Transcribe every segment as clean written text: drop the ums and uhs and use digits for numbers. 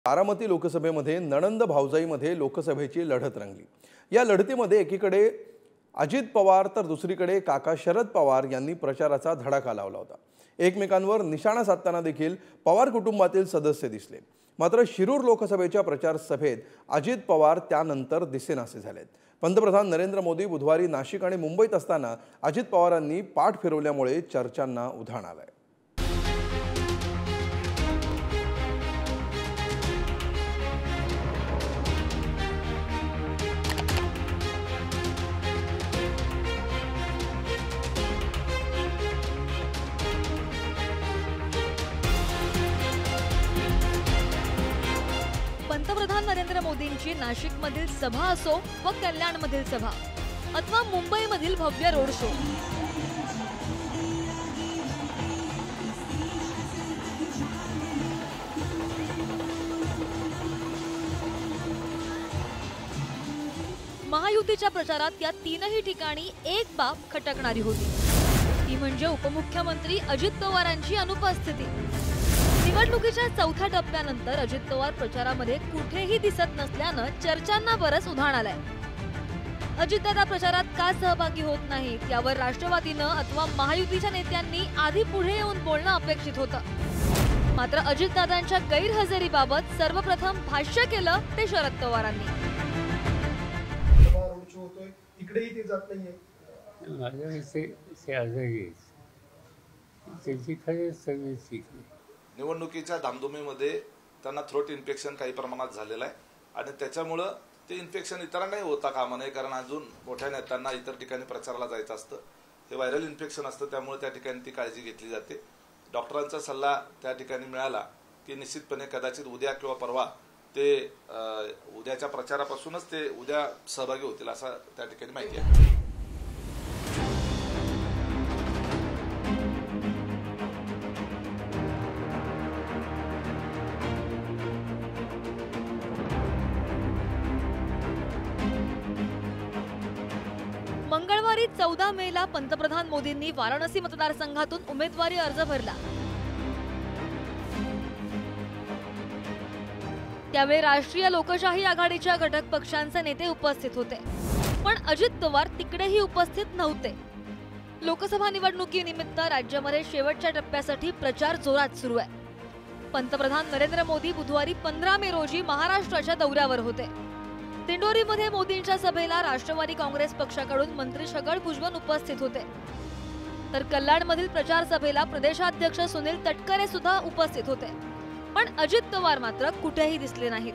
बारामती लोकसभेमध्ये नणंद भावजाईमध्ये लोकसभेची लढत रंगली। या लढतीमध्ये एकीकडे अजित पवार तर दुसरीकडे काका शरद पवार यांनी प्रचाराचा धडाका लावला होता। एकमेकांवर निशाणा साधताना देखील पवार कुटुंबातील सदस्य दिसले। मात्र शिरूर लोकसभेच्या प्रचार सभेत अजित पवार त्यानंतर दिसेनासे झालेत। पंतप्रधान नरेंद्र मोदी बुधवारी नाशिक आणि मुंबईत असताना अजित पवारांनी पाठ फिरवल्यामुळे चर्चांना उधाण आलंय। पंतप्रधान नरेंद्र मोदींची नाशिकमधील सभा असो व कल्याणमधील सभा अथवा मुंबईमधील भव्य रोड शो, महायुतीच्या प्रचारात या तीनही ठिकाणी एक बाब खटकणारी होती, ती म्हणजे उपमुख्यमंत्री अजित पवारांची अनुपस्थिती। निवडणुकीच्या चौथ्या टप्प्यानंतर अजित पवार प्रचारामध्ये कुठेही दिसत नसल्यानं चर्चांना बरंच उधाण आलंय। अजितदादा प्रचारात का सहभागी होत नाहीत यावर राष्ट्रवादीनं अथवा महायुतीच्या नेत्यांनी आधी पुढे येऊन बोलणं अपेक्षित होतं। मात्र अजितदादांच्या गैरहजेरीबाबत सर्वप्रथम भाष्य केलं ते शरद पवारांनी। इकडेही ते जात नाहीये। निवडणुकीच्या धामधुमीमध्ये त्यांना थ्रोट इन्फेक्शन काही प्रमाणात झालेलं आहे आणि त्याच्यामुळे ते इन्फेक्शन इतरांनाही होता कामा नये, कारण अजून मोठ्या नेत्यांना इतर ठिकाणी प्रचाराला जायचं असतं। हे व्हायरल इन्फेक्शन असतं, त्यामुळे त्या ठिकाणी ती काळजी घेतली जाते। डॉक्टरांचा सल्ला त्या ठिकाणी मिळाला की निश्चितपणे कदाचित उद्या किंवा परवा ते उद्याच्या प्रचारापासूनच ते उद्या सहभागी होतील असं त्या ठिकाणी माहिती आहे। मंगळवारी 14 मेला पंतप्रधान मोदींनी वाराणसी मतदारसंघातून उमेदवारी अर्ज भरला। त्यावेळी राष्ट्रीय लोकशाही आघाडीच्या घटक पक्षांचे नेते उपस्थित होते, पण अजित पवार तिकडेही उपस्थित नव्हते। लोकसभा निवडणुकीनिमित्त राज्यामध्ये शेवटच्या टप्प्यासाठी प्रचार जोरात सुरू आहे। पंतप्रधान नरेंद्र मोदी बुधवारी 15 मे रोजी महाराष्ट्राच्या दौऱ्यावर होते। दिंडोरीमध्ये मोदींच्या सभेला राष्ट्रवादी काँग्रेस पक्षाकडून मंत्री छगन भुजबळ उपस्थित होते, तर कल्याणमधील प्रचार सभेला प्रदेशाध्यक्ष सुनील तटकरे सुद्धा उपस्थित होते, पण अजित पवार मात्र कुठेही दिसले नाहीत।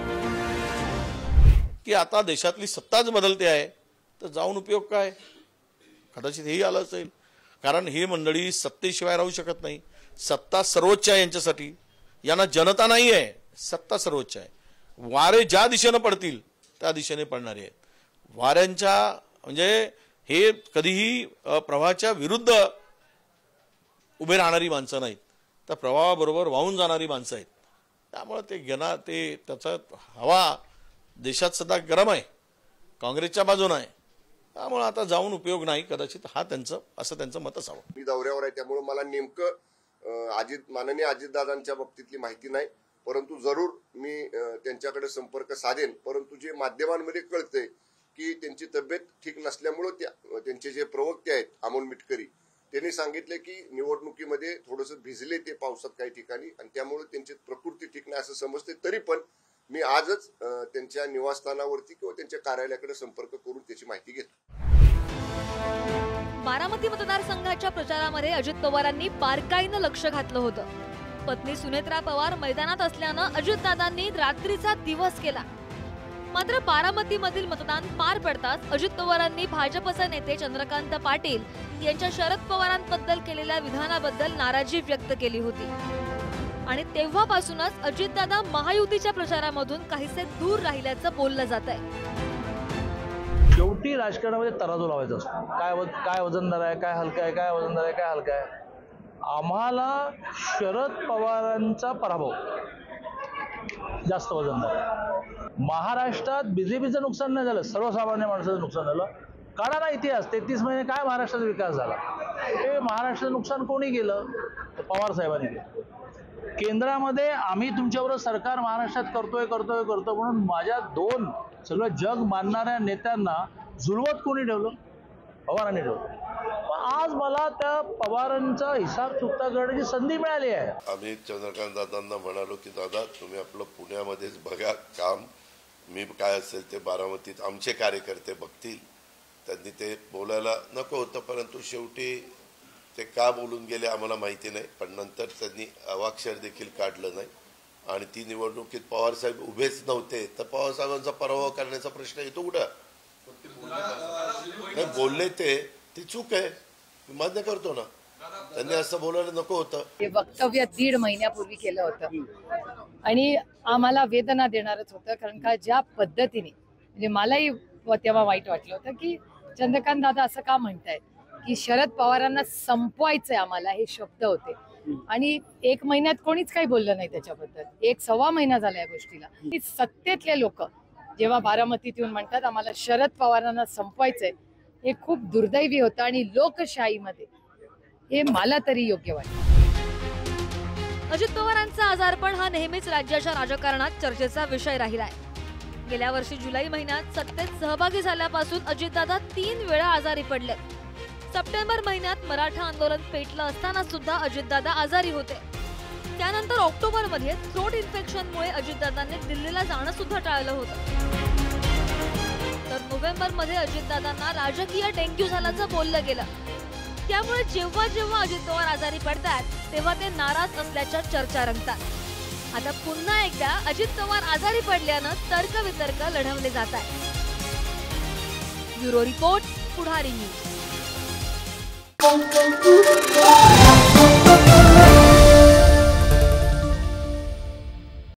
की आता देशातली सत्ताच बदलते आहे तर जाऊन उपयोग काय? कदाचित हेही आलं असेल, कारण ही मंडळी सत्तेशिवाय राहू शकत नाही। सत्ता सर्वोच्च आहे यांच्यासाठी, यांना जनता नाही आहे, सत्ता सर्वोच्च आहे। वारे ज्या दिशेने पडतील त्या दिशेने पडणारे आहेत। वाऱ्यांच्या म्हणजे हे कधीही प्रवाहाच्या विरुद्ध उभे राहणारी माणसं नाहीत, तर प्रवाहाबरोबर वाहून जाणारी माणसं आहेत। त्यामुळे ते घेणार ते त्याचा हवा देशात सध्या गरम आहे, काँग्रेसच्या बाजूने आहे, त्यामुळे आता जाऊन उपयोग नाही। कदाचित हा त्यांचं मत असावं। मी दौऱ्यावर आहे त्यामुळे मला नेमकं माननीय अजितदादांच्या बाबतीतली माहिती नाही, परंतु जरूर मी त्यांच्याकडे संपर्क साधेन। परंतु जे माध्यमांमध्ये कळते की त्यांची तब्येत ठीक नसल्यामुळे त्यांचे जे प्रवक्ते आहेत अमोल मिटकरी त्यांनी सांगितले की निवडणुकीमध्ये थोडंसं भिजले ते पावसात काही ठिकाणी आणि त्यामुळे त्यांची प्रकृती ठीक नाही असं समजते। तरी पण मी आजच त्यांच्या निवासस्थानावरती किंवा त्यांच्या कार्यालयाकडे संपर्क करून त्याची माहिती घेतो। बारामती मतदारसंघाच्या प्रचारामध्ये अजित पवारांनी बारकाईनं लक्ष घातलं होतं। पत्नी सुनेत्रा पवार मैदानात असल्यानं अजितदादांनी रात्रीचा दिवस केला। मात्र बारामतीमधील मतदान पार पडताच अजित पवारांनी भाजपचे नेते चंद्रकांत पाटील यांच्या शरद पवारांबद्दल केलेल्या विधानाबद्दल नाराजी व्यक्त केली होती आणि तेव्हापासूनच अजितदादा महायुतीच्या प्रचारामधून काहीसे दूर राहिल्याचं बोललं जात आहे। शेवटी राजकारणामध्ये तराजू लावायचा असतो, काय वजनदार आहे, काय हलका आहे, काय वजनदार आहे, काय हलका आहे। आम्हाला शरद पवारांचा पराभव जास्त वजनदार आहे। महाराष्ट्रात बीजेपीचं नुकसान नाही झालं, सर्वसामान्य माणसाचं नुकसान झालं। काढा ना इतिहास, 33 महिने काय महाराष्ट्राचा विकास झाला? हे महाराष्ट्राचं नुकसान कोणी केलं? पवार साहेबांनी केलं। केंद्रामध्ये आम्ही तुमच्याबरोबर सरकार महाराष्ट्रात करतो म्हणून माझ्या 2 सगळं जग मानणाऱ्या नेत्यांना जुळवत कोणी ठेवलं? पवारांनी ठेवलं. आज मला त्या पवारांचा हिसाब चुकता करण्याची संधी मिळाली आहे. आम्ही चंद्रकांत दादांना म्हणालो की दादा तुम्ही आपलं पुण्यामध्येच बघा काम, मी काय असेल ते बारामतीत आमचे कार्यकर्ते बघतील. त्यांनी ते बोलायला नको होतं, परंतु शेवटी ते का बोलून गेले आम्हाला माहिती नाही. पण नंतर त्यांनी अवाक्षर देखील काढलं नाही आणि ती निवडणुकीत पवारसाहेब उभेच नव्हते तर पवारसाहेबांचा पराभव करण्याचा प्रश्न येतो कुठं? नाही बोलले ते चूक आहे, मान्य करतो ना. त्यांनी असं बोलायला नको होतं. हे वक्तव्य 1.5 महिन्यापूर्वी केलं होतं आणि आम्हाला वेदना देणारच होतं. कारण का ज्या पद्धतीने म्हणजे मलाही तेव्हा वाईट वाटलं होतं की चंद्रकांत दादा असं का म्हणतायत की शरद पवारांना संपवायचंय आम्हाला, हे शब्द होते. आणि 1 महिन्यात कोणीच काही बोललं नाही त्याच्याबद्दल. 1-1.25 महिना झाला या गोष्टीला. सत्तेतले लोक जेव्हा बारामतीत येऊन म्हणतात आम्हाला शरद पवारांना संपवायचंय, हे खूप दुर्दैवी होतं आणि लोकशाहीमध्ये हे मला तरी योग्य वाटतं. अजित पवारांचा आजारपण हा नेहमीच राज्याच्या राजकारणात चर्चेचा विषय राहिलाय. गेल्या वर्षी जुलै महिन्यात सत्तेत सहभागी झाल्यापासून अजितदादा 3 वेळा आजारी पडले. सप्टेंबर महिन्यात मराठा आंदोलन पेटलं असताना सुद्धा अजितदादा आजारी होते. त्यानंतर ऑक्टोबरमध्ये थ्रोट इन्फेक्शनमुळे अजितदादांनी दिल्लीला जाणं सुद्धा टाळलं होतं. तर नोव्हेंबरमध्ये अजितदादांना राजकीय डेंग्यू झाल्याचं बोललं गेलं. त्यामुळे जेव्हा जेव्हा अजित पवार आजारी पडतात तेव्हा ते नाराज असल्याच्या चर्चा रंगतात. आता पुन्हा एकदा अजित पवार आजारी पडल्यानं तर्कवितर्क लढवले जात आहेत. Bureau report, Pudhari news.